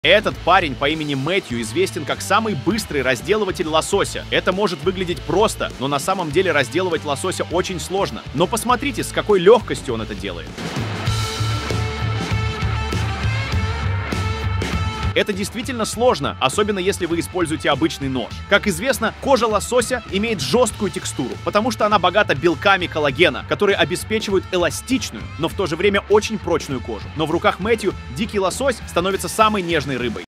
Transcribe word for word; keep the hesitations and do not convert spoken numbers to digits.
Этот парень по имени Мэтью известен как самый быстрый разделыватель лосося. Это может выглядеть просто, но на самом деле разделывать лосося очень сложно. Но посмотрите, с какой легкостью он это делает. Это действительно сложно, особенно если вы используете обычный нож. Как известно, кожа лосося имеет жесткую текстуру, потому что она богата белками коллагена, которые обеспечивают эластичную, но в то же время очень прочную кожу. Но в руках Мэтью дикий лосось становится самой нежной рыбой.